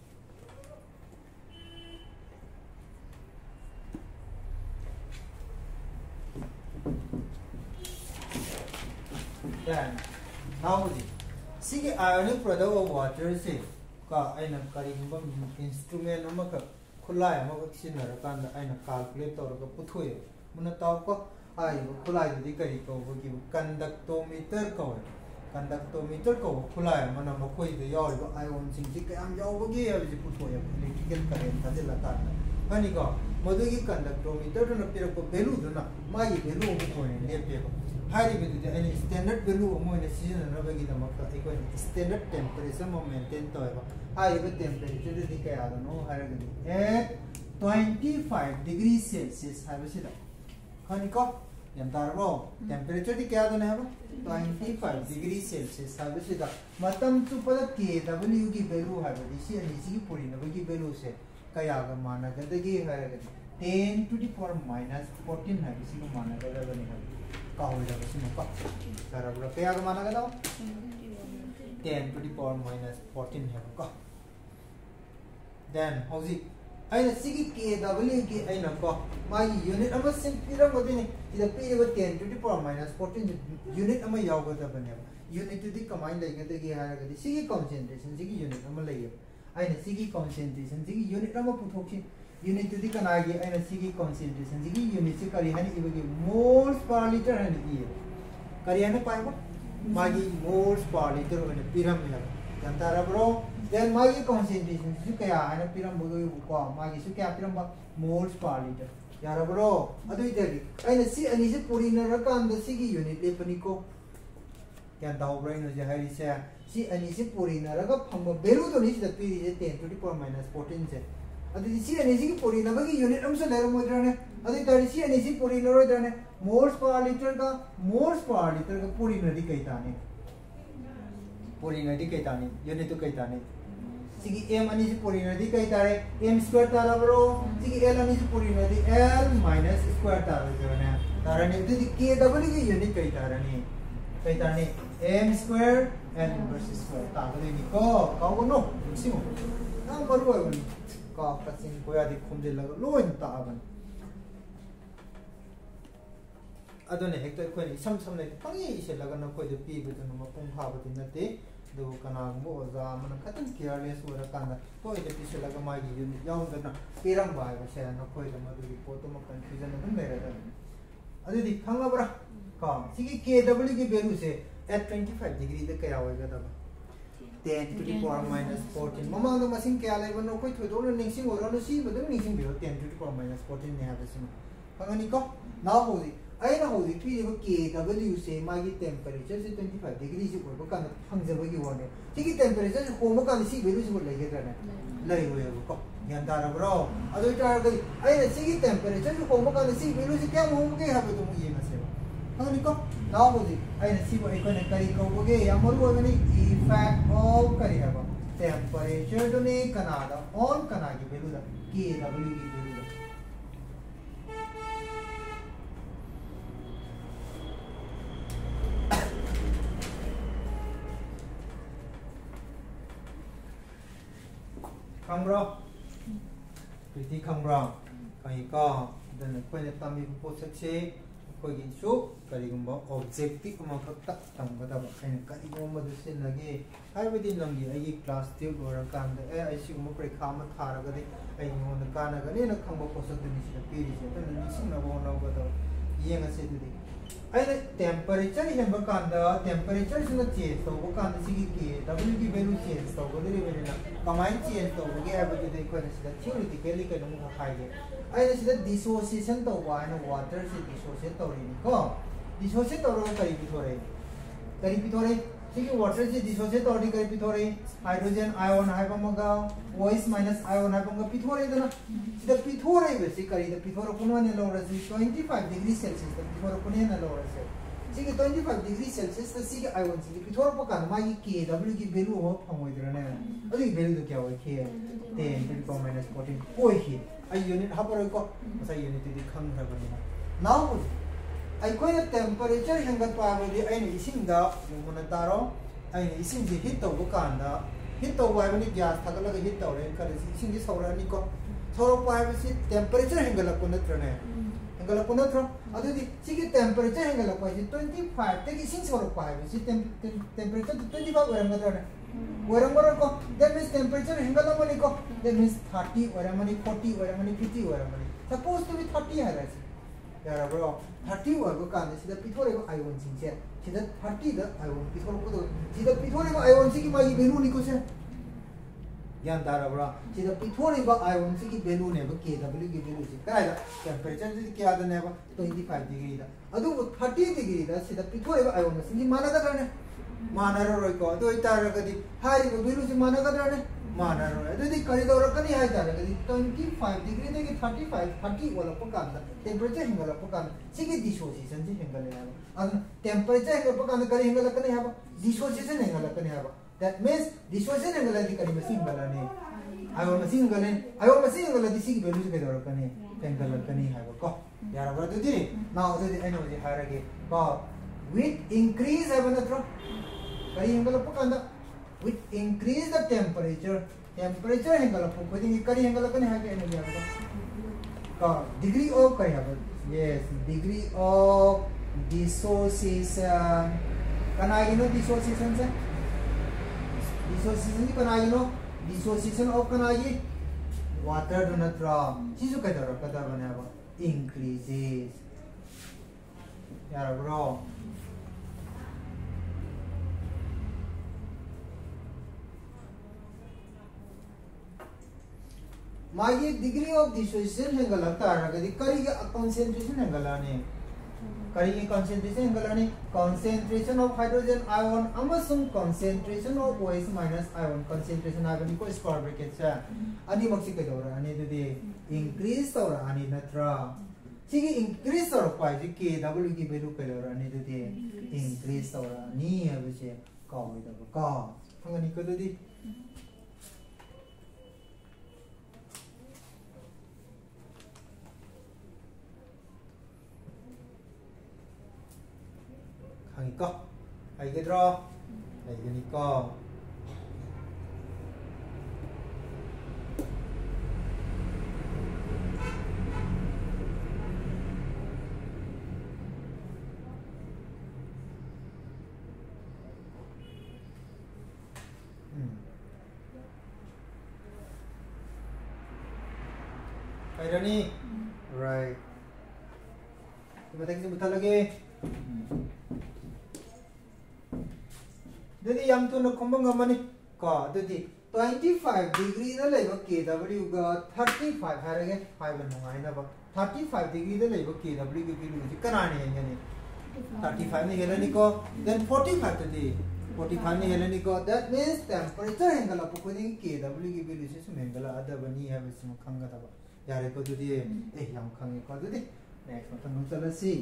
then now the see ionic product of water se ka aina kari ba instrument ama ka khulai ama ka sinara kan aina calculate tor ka puthoy muna taw ko ai khulai di kari ko gi conductometer ko conductometer ko khulai mana ma khoi de yaw ba ion sing ji ka am yaw ba gi ya ji puthoy electrical current ta de la ta ani ko modu gi conductometer na pira ko value na ma gi value ko ko ne pe ko hari be de any standard value mo ne season na ba gi da ma ka ko standard temperature mo maintain to ba hari be temperature de ka ya no hari ge at twenty-five degrees celsius ha ba sida hani ko yam tar bo temperature de ka da na ba twenty-five degrees celsius ha ba sida matam chu pa k w gi value ha ba si ani si puri na ba gi value se ka ya ga mana ga de gi ha ga ten to the power minus fourteen ha si ko mana ga da ni ha काउ ले बस no पा सारा बुरा पे आगे माना गया ten to the power minus fourteen है का then हौजी आइना सिगी के w के आइना को माई यूनिट अमा सिम पिरा मदे ने इदा पिरे ब ten to the power minus fourteen unit अमा याव गदा बने यूनिट टू दी कमाइन ले गदे के हारा गदे सिगी कंसंट्रेशन सिगी यूनिट अमा ले आइना सिगी कंसंट्रेशन सिगी यूनिट अमा पुथोखि unit to the kanagi and a sigi concentration sigi unit se karihani ibagi moles per liter and e karihani paiba magi moles per liter and piram ya jantara bro then magi concentration su kaya and piram bodo ko magi su kaya piram moles per liter yara bro adu idari and si ani se puri na rakan the sigi unit le paniko kya daw brain no je hari se si ani se puri na raga phamba beru to ni se piri je ten to the power minus fourteen se अदि सी energy की पूरी number की unit हम से लेरो motor ने अदि तरी सी energy पूरी नरो इधर ने मोल्स पर लीटर का मोल्स पर लीटर का पूरी नदी कहता ने पूरी नदी कहता ने यूनिट तो कहता ने सी की एम अनि से पूरी नदी कहता है एम स्क्वायर तारा ब्रो सी की एल अनि से पूरी नदी एल माइनस स्क्वायर तारा जो ने तारा ने तो के डबल की यूनिट कहता रहने कहता ने M square L inverse square तारा ने को काउ नो सिमो ना बरो है का कसिन कोया दि खुमजे लग लोइन ताबन अदने हेक्टर कोइ सम सम ने पंगी इसे लगन कोइ दे पी बदन म पुं फाब दिन नते दो कना मो जा मन खतन केयरलेस वरा कांदा कोइ दे पिसे लग मागी यूनिट याउ दना पेरम बाय बसे न कोइ दे मदु की फोटो म कंफ्यूजन न मेरे द अदि खंगा बरा का सिगी के डब्ल्यू की वैल्यू से at twenty-five degree de kaya होएगा तब ten to the power minus fourteen ममा तो मशीन क्या ले बनो कोई थोड़ा तो निंसिंग हो रहा है सी बदल निंसिंग भी हो ten to the power minus fourteen ने आते हैं कहाँ निको ना हो दी आई ना हो दी फिर वो के डब्ल्यू से मागी टेम्परेचर से twenty-five degree से कोई बकान हंग जब की वाने ठीक है टेम्परेचर से होमो का सी वैल्यू से वो लेके रहना ले हुए वो को याद आ रहा ब्रो अदो इटार गई आई ना सी की टेम्परेचर से होमो का सी वैल्यू से क्या होमो के यहाँ पे तुम ये ना से कहाँ निको now the I see what I can carry go again. I'm going to effect of carry temperature to make Canada on Canada below the K W below. Come bro, pretty come bro. Can you go? Then the point of time you put say. कोई show करीगुम्बा objective अमा खक्ता तंगदबा N करीगुम्बा दुसे लगे हाइबदि नंगी आई class twelve और कांद ए आई सिगुम्बा परीक्षा मा थारगदि I known कानगने न खंबा पोसतनि सिदा पेरिसे त निसिंग न बोन नगद येंगा से दुदि आई टेंपरेचर हेंबा कांद टेंपरेचर सिना चेंज तो वो कांद सिगी के डब्ल्यू की वैल्यू चेंज तो गदि वेना कमाइन चेंज तो गे हाइबदि दे कोन सिदा थियोरिटिकली कनो मु हाइगे आई सिदा डिसोसिएशन तो वाइन वाटर से डिसोसिएट तो रिनी को डिसोसिएट तो रो करी बिथोरे करी बिथोरे सिगी वाटर से डिसोसिएट और करी पिथोरे हाइड्रोजन आयन हाइबा मगा ओएच माइनस आयन हाइबा मगा पिथोरे दना सिदा पिथोरे बेसी करी द पिथोरे कुनो ने लोरसी twenty-five डिग्री सेल्सियस द पिथोरे कुने ने लोरसे सिगी twenty-five डिग्री सेल्सियस द सिगी आयन सिगी पिथोरे पका मागी के w की वैल्यू हो फमोइद्रने अदि वैल्यू तो क्या होय के ten to the power minus fourteen ओइ हि आई यूनिट हापरोय को मसा यूनिट दि खंग्रबनिना नाउ अखोन टेम्परेचर हेंगत्वाबदी अइन इसिंगदा मुना तारो अइन इसिंग जे हीट तौब कांदा हीट तौब हाइबनि गैस थागलग हीट तौरे करेसि इसिंग जे सौरानि को सौरप हाइबसि टेम्परेचर हेंगलक नत्रने हेंगलक नत्र अदुदि सिगी टेम्परेचर हेंगलक पाइसि twenty-five तक इसिंग सौरप हाइबसि टेम्परेचर twenty-five वरंगदरने वरंगर को दैट मींस टेम्परेचर हेंगलमनि को दैट मींस thirty वरंगनि forty वरंगनि fifty वरंगनि सपोज टू बी thirty हाइरासि यारा ब्रो thirty वर्ग काने सिदा पिथोरेबो आयन सिंसे सिदा thirty द आयन पिथोरबो सिदा पिथोरेबो आयन सिगी मागी वैल्यू निको से यान दारा ब्रो सिदा पिथोरेबो आयन सिगी वैल्यू नेबो kw की वैल्यू से कायदा टेंपरेचर सिदा क्या द नेबो twenty-five डिग्री दा अदु thirty डिग्री दा सिदा पिथोरेबो आयन सिगी माना दा करने माना रोय को अदु इतार गदि हारिबो वैल्यू से माना दा करने माना रोय अदु करि दौरकनी हाय तार गदि twenty-five डिग्री देगी thirty-five thirty वाला पकान टेम्परेचर हेंगल पकान सिगी डिसोसिएशन से हेंगल है अन टेम्परेचर हेंगल पकान करि हेंगल कने हाबा डिसोसिएशन हेंगल कने हाबा दैट मींस डिसोसिएशन हेंगल दि करि मसिंग गलने आयो मसिंग गले आयो मसिंग गले दि सिगी वैल्यू से दौर कने हेंगल कने हाबा को यार बरा दि नाउ दि एनो जे हारगे को विथ इंक्रीज है बनत्रो करि हेंगल पकान with increase the temperature temperature हेंगल पकोदि करि हेंगल कने हाबे एनो यार का degree of करि हाबे yes degree of dissociation कनागिनो dissociation से dissociation कनागिनो dissociation of कनागि water do not drop Sissu कदर कदर बने हाबा increases यार ब्रो मागी डिग्री ऑफ डिसोसिएशन हेंगला तारगदि करिगे कंसंट्रेशन हेंगलाने करिगे कंसंट्रेशन हेंगलाने कंसंट्रेशन ऑफ हाइड्रोजन आयन अमसुंग concentration of OH minus ion concentration आबनि को स्क्वायर ब्रैकेट से अनि मक्सि कदौरा अनि दुदि इंक्रीज तौरा अनि नत्रा सिगी इंक्रीज तौरा पाइजि kw की वैल्यू कदौरा अनि दुदि इंक्रीज तौरा नि हबसे कावइदब का फंगनि कदुदि 하니까 알겠더라 알겠니까 음 이러니 right 이거 되게 못하게 ददी यम तो न खंबंग मनी का ददी twenty-five डिग्री द लेब kw गा thirty-five हारगे five नुगाय न ब thirty-five डिग्री द लेब kw की वैल्यू जी कराने है यानी thirty-five ने हेलनी को देन forty-five ददी forty-five ने हेलनी को दैट मींस टेंपरेचर एंगल अप को नी kw की वैल्यू से सुमेंगल अद बनी है बस खंगा तब यारे को ददी ए यम खंगे को ददी नेक्स्ट मतलब चलसी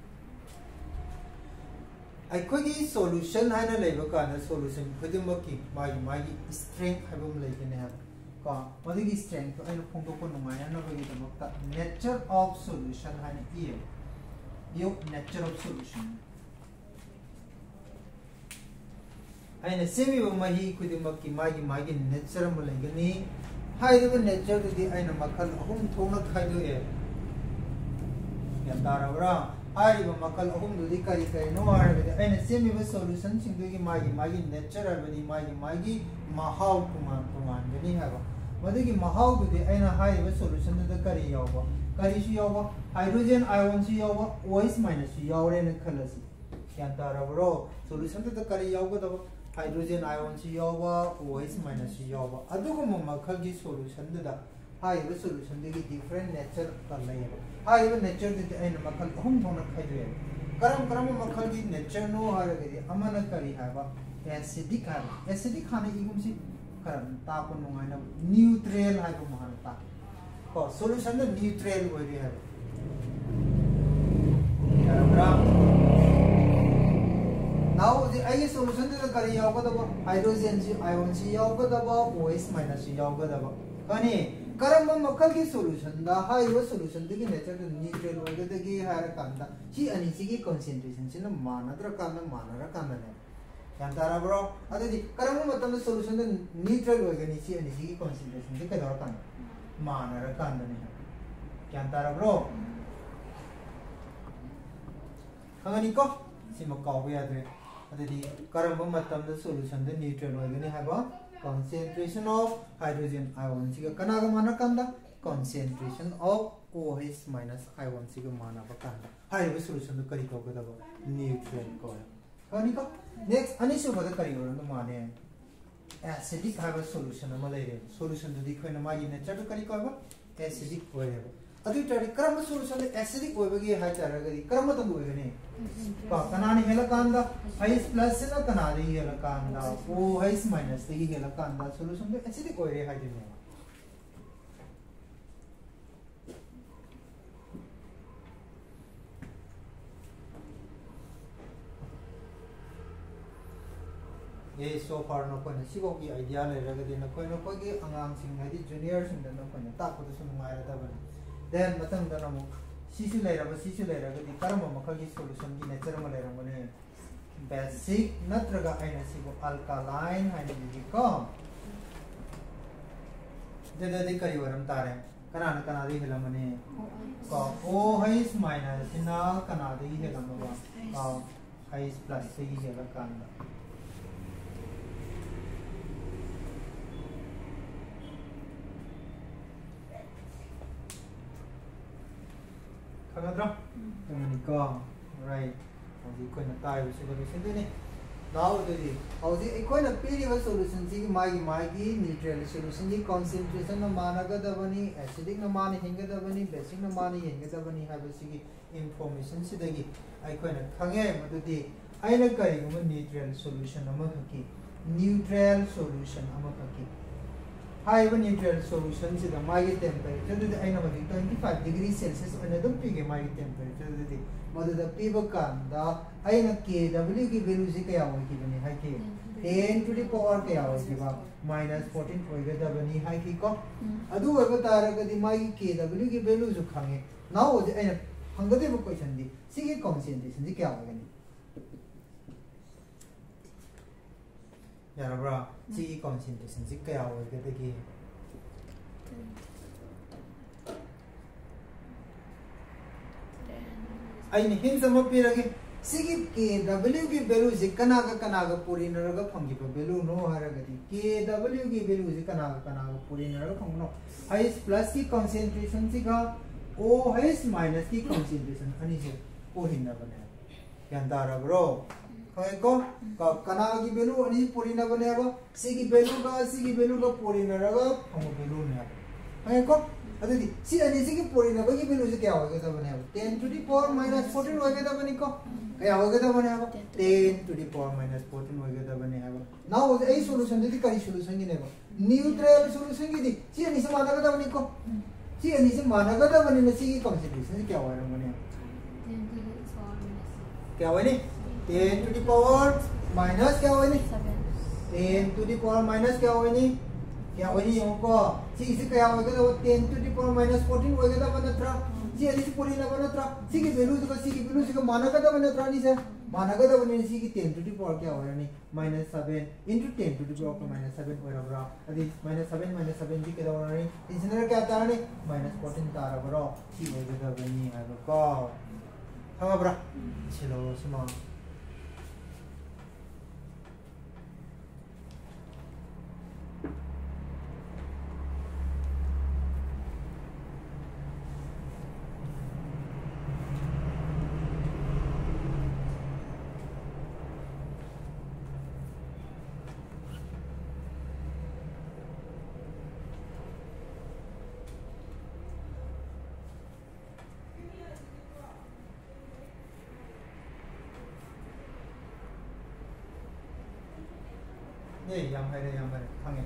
अखोगी सॉल्यूशन है ना लेबो का ना सॉल्यूशन खुदिम की मागी मागी स्ट्रेंथ हैबम लेने है का मदिगी स्ट्रेंथ तो आइनो फोंदो को नुमाया ना बगी तमकता नेचर ऑफ सॉल्यूशन है ये यो नेचर ऑफ सॉल्यूशन आइने सेमी मही खुदिम की मागी मागी नेचर म लेगनी हाइदो नेचर दि आइनो मखल अहुम थोंना खाइदो ए या तारावरा आरिबो मकल अहुम दुदि करी करी नो आरबे आइने सेमिबो सॉल्यूशन सिंगुगी मागी मागी नेचर आबनि मागी मागी महाव कुमान कुमान गनि हाबा मदुगी महाव दुदि आइना हाइबो सॉल्यूशन द करी यावबो करी सु यावबो हाइड्रोजन आयन सु यावबो OH माइनस सु यावरे न खलसी या तारावरो सॉल्यूशन द करी यावबो दबो हाइड्रोजन आयन सु यावबो OH माइनस सु यावबो अदुगो मखलगी सॉल्यूशन द हाइबो सॉल्यूशन दि डिफरेंट नेचर कलैबो हाइबो नेचर दि आइना मखल अहुम थोना खाइदो करम करम मखल की नेचर नो हारगदि अमन करी हाबा एसिडिक है एसिडिक खाने इगुम सी करम ताप नुंगाई ना न्यूट्रल है को महान ता को सॉल्यूशन द न्यूट्रल हो रही है यारा नाउ द आई सॉल्यूशन द करी याव को द हाइड्रोजन सी आयन सी याव को द OH माइनस सी याव को द कनी करम मखल की सॉल्यूशन दा हाई वो सॉल्यूशन द की नेचर द न्यूट्रल हो गद की हार कांदा सी अनि सी की कंसंट्रेशन सी न मानद्र कान मानरा कान ने क्या तारा ब्रो अदे दी करम मतम सॉल्यूशन द न्यूट्रल हो गनी सी अनि सी की कंसंट्रेशन सी कदर कान मानरा कान ने क्या तारा ब्रो खगनी को सी मकाव यादरे अदे दी करम मतम द सॉल्यूशन द न्यूट्रल हो गनी है बा concentration of hydrogen ion सी का कना का माना कांदा concentration of OH minus ion सी का माना बा कांदा हाई वो सॉल्यूशन तो करी को गदा बा न्यूट्रल को कनी को नेक्स्ट अनिसु बदा करी और न माने एसिडिक हाइव सॉल्यूशन म लेरे सॉल्यूशन तो दिखै न मागी नेचर तो करी को बा एसिडिक होय है अदु तरी करम सॉल्यूशन एसिडिक होय बगी हा चारा गरी करम तो होय ने का कनानी हेला कांदा H प्लस से ना कनादी हेला कांदा OH माइनस से ही हेला कांदा सॉल्यूशन तो एसिडिक होय रे हाइड्रोजन ये सो फार न कोन सिगो की आइडिया ले रगदि न कोन को की अंगांग सिंग हादि जूनियर सिंग न कोन ताको तो सुन माय रदा बन देन मतंग द नमु सिसु ले रब सिसु ले रगदि करम मखल की सॉल्यूशन की नेचर म ले रमने बेसिक नत्रगा आइना सिगो अल्कालाइन हाइनि दि को जदे दि करी वरम तारे कनान कनादि हेला मने को OH माइनस ना कनादि हेला मबा का H प्लस से ही हेला कांदा खगद्रा तमनि को राइट हौजी कोइन ताइ सॉल्यूशन देने नाउ देदि हौजी कोइन पेरिबल सॉल्यूशन सी मागी मागी न्यूट्रल सॉल्यूशन की कंसंट्रेशन न मानगदबनी एसिडिक न मान हिंगदबनी बेसिक न मान हिंगदबनी हाबसी की इंफॉर्मेशन सी दगी आई कोइन खगे मदुदि आइना करिगुम न्यूट्रल सॉल्यूशन अमा खकी न्यूट्रल सॉल्यूशन अमा खकी हाई वन न्यूट्रल सॉल्यूशन से द मागी टेंपरेचर द आइना मदि twenty-five डिग्री सेल्सियस अने दम पिगे मागी टेंपरेचर द मदु द पिबो कांदा आइना kW की वैल्यू से क्या होई की बनी हाई के ten to the power क्या होई की बा minus fourteen होई गदा बनी हाई की को अदु होय तारा गदि मागी kW की वैल्यू जो खांगे नाउ द आइना हंगदे बो क्वेश्चन दी सी के कंसंट्रेशन दी क्या होगनी यारा ब्रा सी कंसंट्रेशन सी क्या होय के देखिए आई ने हिंस म पिरगे सी की kW की वैल्यू से कना का कना का पूरी नरगा फंगी पे वैल्यू नो हरगदी kW की वैल्यू से कना का कना का पूरी नरगा फंगनो H प्लस की कंसंट्रेशन सी का OH माइनस की कंसंट्रेशन अनि से पूरी न बने क्या तारा ब्रो को का कना की वैल्यू अनि पूरी न बने अब सी की वैल्यू का सी की वैल्यू का पूरी न रगा हम वैल्यू ने है को अदि सी अनि सी की पूरी न की वैल्यू से क्या होगा तब बने अब ten to the power minus fourteen होगा तब बने को क्या होगा तब बने अब ten to the power minus fourteen होगा तब बने अब नाउ ए सॉल्यूशन दी करी सॉल्यूशन की ने न्यूट्रल सॉल्यूशन की दी सी अनि से माना का तब बने को सी अनि से माना का तब बने सी की कंसंट्रेशन क्या होगा बने क्या होगा नहीं ten to the power minus क्या होगा नहीं ten to the power minus क्या होगा नहीं क्या होगा नहीं हमको सी इसे क्या होगा तो ten to the power minus fourteen होगा तो बना था सी ऐसी पूरी ना बना था सी की वैल्यू तो सी की वैल्यू से माना का तो बना था नहीं से माना का तो बने सी की ten to the power क्या होगा नहीं minus seven into ten to the power का minus seven होगा बरा अभी minus seven minus seven जी क्या होगा नहीं इंजीनियर क्या आता है नहीं minus fourteen तारा बरा सी होगा तो बनी है तो हाँ बरा चलो सुनो 예, 양하래 양하래 강해.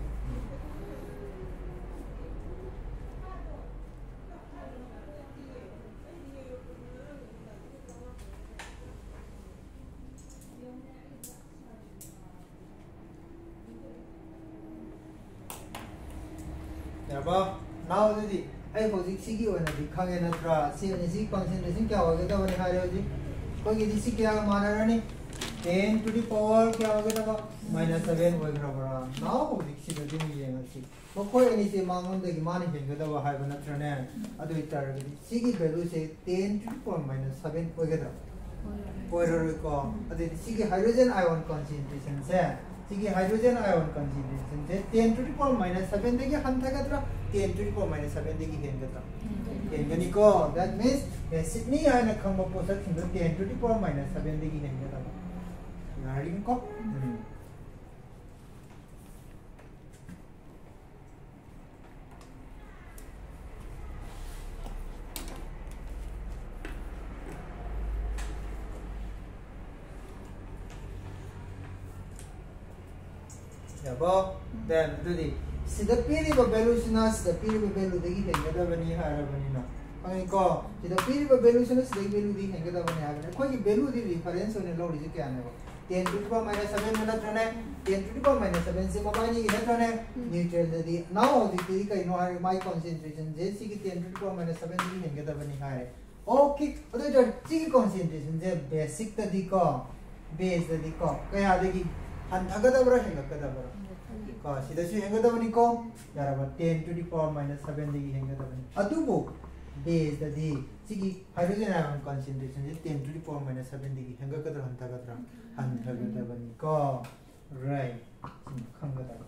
여보, 나오지. 아이 거기 시기 오는 비강에 넣더라. 시원이 시 concentration क्या हो गया था बने हारे हो जी. कोई किसी से क्या माना रहा नहीं. ten to the power क्या हो गया था minus seven हो गया बड़ा. नाउ हो दिखी तो दिन ये मस्ती. वो कोई नहीं से मांगों दे कि माने हैं तो वो हाई बना चुने. अदो इतना रही. सिगी वैल्यू से ten to the power minus seven हो गया था. कोई रोल को अदो सिगी हाइड्रोजन आयन concentration से सिगी हाइड्रोजन आयन concentration से ten to the power minus seven देखिए हम था क्या ten to the power minus seven देखिए क्या था. Yan ko. That means Sydney ay nakhambo sa ten to the power minus seven digi hen gata. Narinig ko. Yabo. Then do the sida pili ba value sina sida pili ba value degi hen gata bani hara bani na. Ang ko sida pili ba value sina sida value degi hen gata bani hara. Koi ki value di reference one lo ri kya ne ko ten to the power minus seven mana trane ten to the power minus seven se mabani ni trane neutral di now di pili kai no hara my concentration je si ki ten to the power minus seven degi hen gata bani hara. Okay ado jo si ki concentration je basic ta di ko base ta di ko kaya degi han thagada bra hen gata bra का सीधा से हेंगा तो बनी को यार अब ten to the power minus seven देगी हेंगा तो बनी अतुबो बेस दधी सिगी हाइड्रोजन आयन concentration जे ten to the power minus seven देगी हेंगा कदर हंता कदर हंता कदर बनी को राइट खंगा तो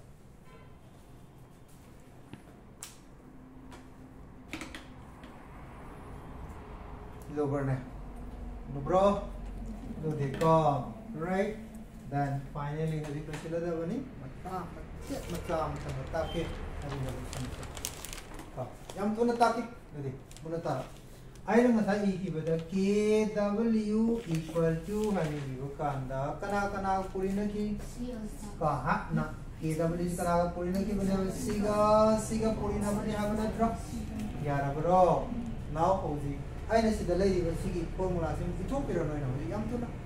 लोबर ने लोब्रो लो देखो राइट then finally नदी प्रसिद्ध था बनी हाँ macam macam takik hari ini macam yang tu nak takik jadi mana tak air dengan saya ini betul K W equal to hari ini bukan dah kena kena puri lagi kah nak K W kena puri lagi betul siga siga puri nama ni apa nak drop ya bro now hoji air ni sudah lagi bersih formula sih itu piro noy noy yang tu nak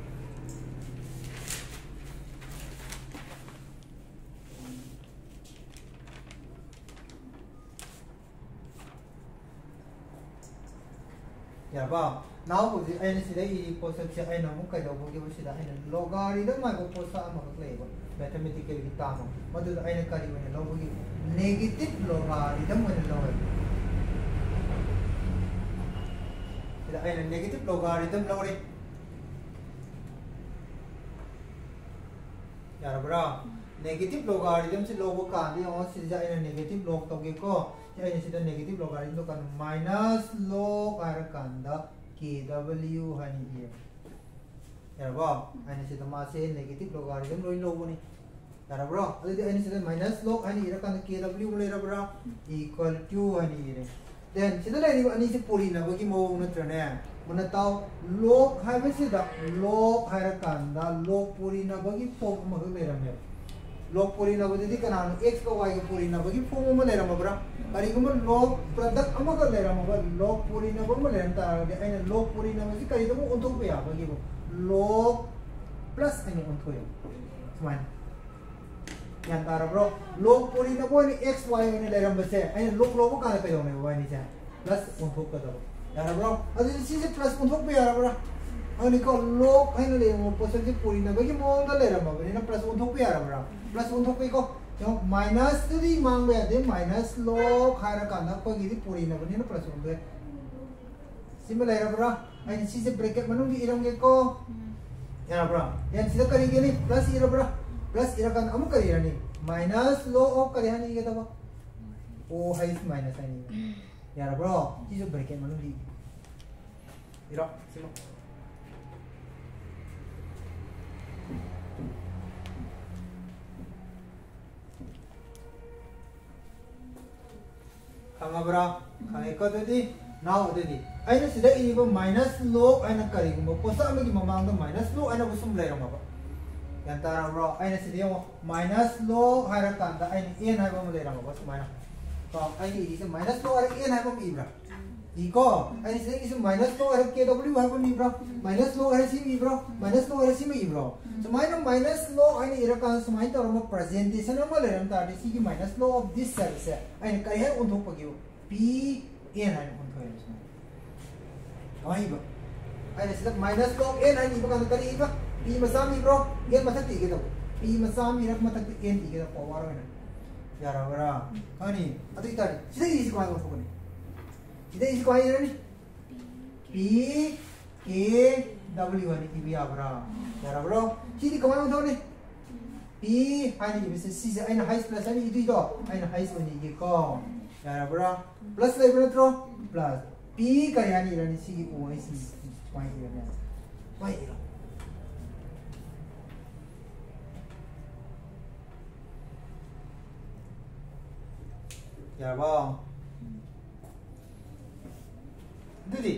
ya ba now ko ai ni sida I posap sia ai na mo kai do ge bo sida ai na logarithm ma ko posa ma ko le ba mathematical ki ta mo madu ai na kari mo ne lo bo gi negative logarithm mo ne lo sida ai na negative logarithm lo re ya bra negative logarithm se lo bo ka de o sida ai na negative log to ge ko ya ini sudah negatif logarithm kan minus log r kanda kw hani dia ya bro ini sudah masih negatif logarithm loin log ni ya bro jadi ini sudah minus log hani ira kanda kw boleh bro equal to hani ini then sudah lagi ini se puri na bagi mau na trane mana tahu log hai sudah log r kanda log puri na bagi form ma le ramya log puri na bagi kana x ko y ko puri na bagi form ma le ramya bro kari ko log product ama ka le ramya log puri na bagi le ramta ai log puri na bagi kari to untok pe ya bagi ko log plus ani untok ya semuanya yang tara bro log puri na bo ni x y ni le ramya se ai log log ka pe yo ne y ni se plus untok ka to ya bro adi si se plus untok pe ya bro ani ko log ai le mo positive puri na bagi mo na le ramya ni na plus untok pe ya bro plus untok pe ko yung minus tu di mang be ade minus log hara kana ko gidi puri na bani na plus untok simple ya bro ai si se bracket manung di irong ge ko ya bro yan sila kari ge ni plus ira bro plus ira kan amu kari ni minus log of kari hani ge ta ba o hai minus ai ni ya bro si se bracket manung di ira sila kanga bra kanga ko dedi now dedi aina sida ibo minus log aina kari gumbo posa amagi mamang do minus log aina busum le rama ba yan tara bro ai na sidi mo minus log hara kanda ai ni n hai ba mo le rang ba sumaina ko ai ni is minus log hara n hai ba mi bra iko ai ni sidi is minus log hara kw hai ba mi bra minus log hara si mi bra minus log hara si mi bra sumaina minus log ai ni ira kan sumaina tor mo presentation mo le ram ta di si ki minus log of this cell se ai ni kai hai un thok pa gi p n hai un thok hai ai ba ai ni sidi minus log n hai ni ba kan kari ba p masami bro n mathak ti ke do p masami rak mathak ti n ti ke do power na yara bra kani adu ita sida is ko ko ko ni sida is ko ai ni p k w ani ki biya bra yara bro sidi ko ma do ni p ani bi se si se ai na high plus ani itu do ai na high ni ki ko yara bra plus le bra tro plus p ka yani ni si ki o ai si point ni na mai ro dạ vâng cái gì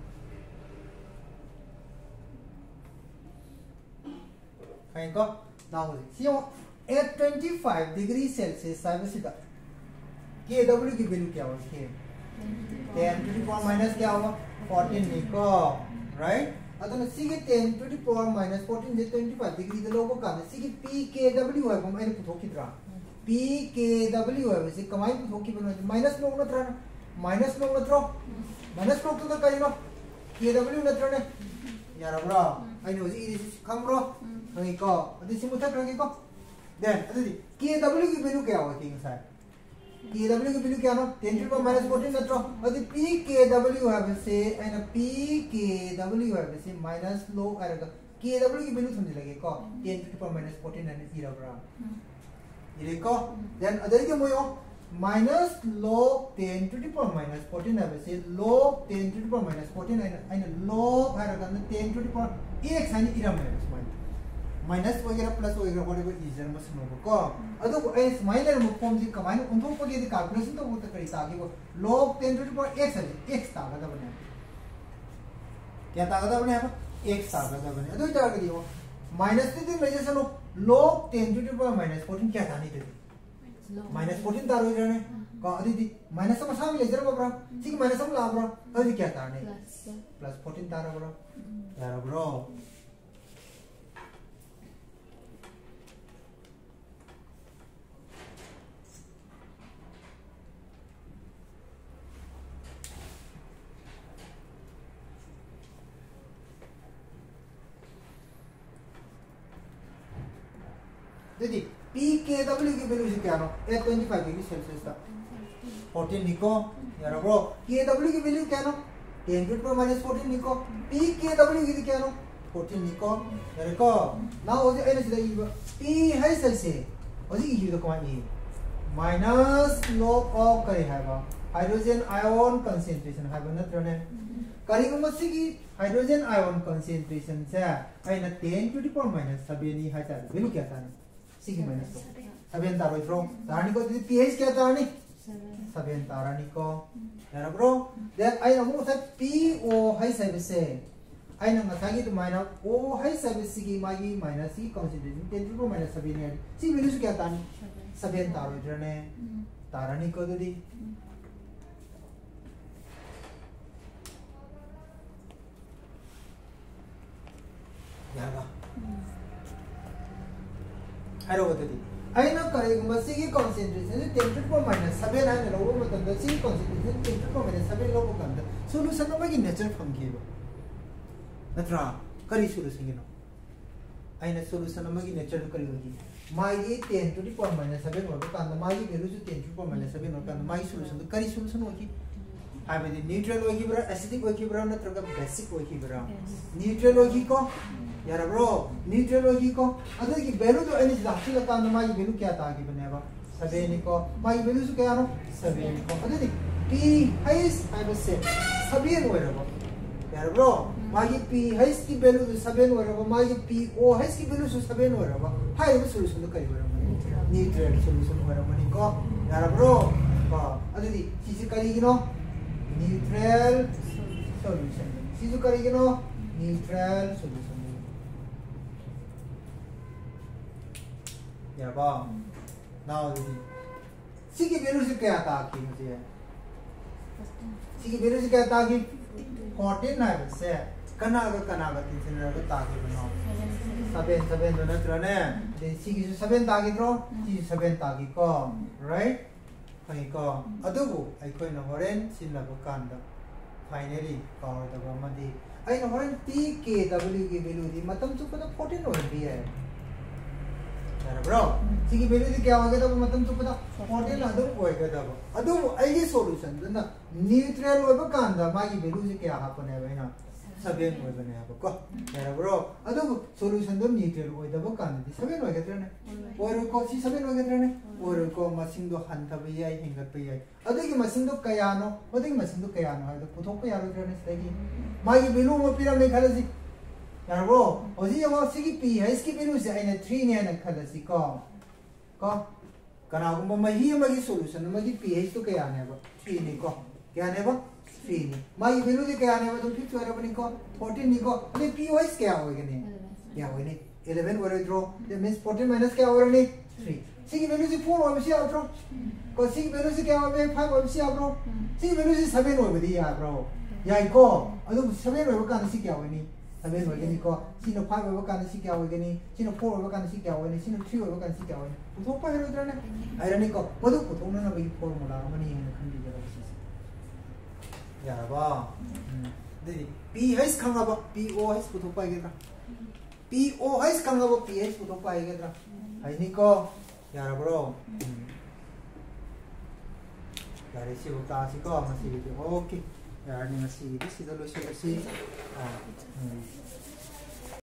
hay có nào rồi siêu at twenty-five degree Celsius sai với sitä kW की value क्या होगी ten to the power minus क्या होगा fourteen निको right अतः न सी के ten to the power minus fourteen जे twenty-five degree द लोगों का न सी के p k w है वो मैंने पुछो कितना p k w है वैसे कमाई पुछो की बनो माइनस लोग न तरह माइनस लोग न तरह माइनस लोग तो करी लो k w न तरह ने यार ब्रो आई नो इस कम ब्रो नहीं को अभी सिमुत करेंगे को देन अभी k w की वैल्यू क्या होगी इंसान k w की वैल्यू क्या ना ten to the power minus fourteen न तरह अभी p k w है वैसे आई ना p k w है वैसे माइनस लोग आएगा k w की वैल्यू समझ लगे को ten to the power minus fourteen है नहीं ब्रो ये को then अदर के मोयो minus log ten to the power minus fourteen है वैसे log ten to the power minus fourteen है ना log है रखना ten to the power x है नहीं इरम है इसमें minus वगैरह plus वगैरह वाले को इजर में सुनो को अदर को ऐस माइनर में फॉर्म जी कमाई उनको को ये कैलकुलेशन तो वो तो करी ताकि वो log ten to the power x है x ताकत बने क्या ताकत बने यहाँ पर x ताकत बने अदर क्या करिए वो माइनस तीन मेजर लो log ten to the power minus fourteen क्या था नहीं थे माइनस fourteen तार हो जाने का अभी दी माइनस हम सामने ले जरा बरा ठीक माइनस हम ला बरा अभी क्या था नहीं प्लस fourteen तार बरा यार ब्रो देखिए p k w की वैल्यू से क्या नो at twenty-five डिग्री सेल्सियस था fourteen निको यार ब्रो k w की वैल्यू क्या नो ten to the power minus fourteen निको p k w की क्या नो fourteen निको यार को ना वो जो ऐसे सीधा p है सेल्से और जी ये तो कौन ये माइनस log of करे है बा हाइड्रोजन आयन कंसंट्रेशन है बना तरने करी को मत की हाइड्रोजन आयन कंसंट्रेशन से आई ना ten to the power minus seven ही है चार वैल्यू क्या था सिगी माइनस seven तारो इफ्रो तारानी को तो pH क्या तारानी seven तारानी को यार ब्रो देन आई ना वो सब po है सब से आई ना मसागी तो माइनस o है सब सिगी मागी माइनस सी consideration ten to the power minus seven है सी वैल्यू क्या तारानी seven तारो इधरने तारानी को तो दी यार बा हेलो होते थी आई ना करेगा मस्सी की कंसंट्रेशन है ten to the power minus seven है ना वो मतलब दस की concentration ten to the power minus seven लोगों का अंदर सोल्यूशन में की नेचर फंकी है नत्रा करी सोल्यूशन की ना आई ना सोल्यूशन में की नेचर करी होगी माई ten to the power minus seven होगा का अंदर माई वैल्यू जो ten to the power minus seven होगा अंदर माई सोल्यूशन तो करी सोल्यूशन होगी हाँ भाई न्यूट्रल होगी बरा एसिडिक होगी बरा नत्रा का बेसिक होगी बरा न्यूट्रल होगी को यार ब्रो न्यूट्रल होगी को अगर की वैल्यू तो एनी लास्ट लगा ना माई वैल्यू क्या था कि बनेगा seven को माई वैल्यू से क्या नो seven को अगर p हाइस आई बस से seven हो रहा है यार ब्रो माई p हाइस की वैल्यू तो seven हो रहा है माई p o हाइस की वैल्यू से seven हो रहा है हाई वो सॉल्यूशन तो करी हो रहा है न्यूट्रल सॉल्यूशन हो रहा है को यार ब्रो का अगर दी चीज करेगी नो न्यूट्रल सॉल्यूशन चीज करेगी नो न्यूट्रल सॉल्यूशन याबा नाउ दी सिगी वैल्यू से क्या ताकि मुझे सिगी वैल्यू से क्या ताकि fourteen ना से कना का कना का तीन से ना ताकि बनाओ seven seven तो ना तरने दे सिगी seven ताकि तो सिगी seven ताकि को right कहीं को अदुबु आई कोई ना होरेन सिल्लाबो कांदा फाइनली काउ दबा मदी आई ना होरेन p k w की वैल्यू दी मतलब तो पता fourteen हो भी है यार ब्रो सिगी वैल्यू दी क्या होगा तो मतलब तो पता fourteen अदुबु होएगा तब अदुबु आई ये सॉल्यूशन तो ना न्यूट्रल होएगा कांदा मागी वैल्यू से क्या हापन है भाई ना seven होएगा ने आप को यार ब्रो अदुबु सॉल्यूशन तो न्यूट्रल होएगा कांदा दी seven होएगा तेरे और को सी seven होएगा तेरे और को मशीन दो हंता भी है हिंगत भी है अदे की मशीन दो कयानो अदे की मशीन दो कयानो है तो पुथोक पे यारो तेरे सेगी मागी वैल्यू में पिरा में खाला सी यार ब्रो ओजी ये वो सिगी p है इसकी वैल्यू से आइने three ने ना खाला सी को को कना को मही मगी सॉल्यूशन मगी pH तो क्या आने बा three ने को क्या आने बा three ने मगी वैल्यू दे क्या आने बा तो fifth वाला बनी को fourteen ने को अरे pOH क्या होएगा ने क्या होएगा ने eleven वाला ड्रॉ दैट मींस fourteen माइनस क्या होएगा ने three सिगी वैल्यू से four होएगा सी आउट ड्रॉ को सिगी वैल्यू से क्या होएगा five होएगा सी आउट ड्रॉ सिगी वैल्यू से seven होएगा दी यार ब्रो यार को अदो seven होएगा कान सी क्या होएगा ने seven होएगा ने को सिनो five होएगा कान सी क्या होएगा ने सिनो four होएगा कान सी क्या होएगा ने सिनो three होएगा कान सी क्या होएगा पुथोक पे हेरो इधर ने आयरन को मधु पुथोक ना बई फॉर्मूला मनी है खंडी जरा बस यार बा दे pH खंगाबा pOH पुथोक पाएगा pOH खंगाबा pH पुथोक पाएगा आइनी को यार ब्रो यार इसी बता सी को मसी ओके यार नहीं मसी इसी तो लो सी सी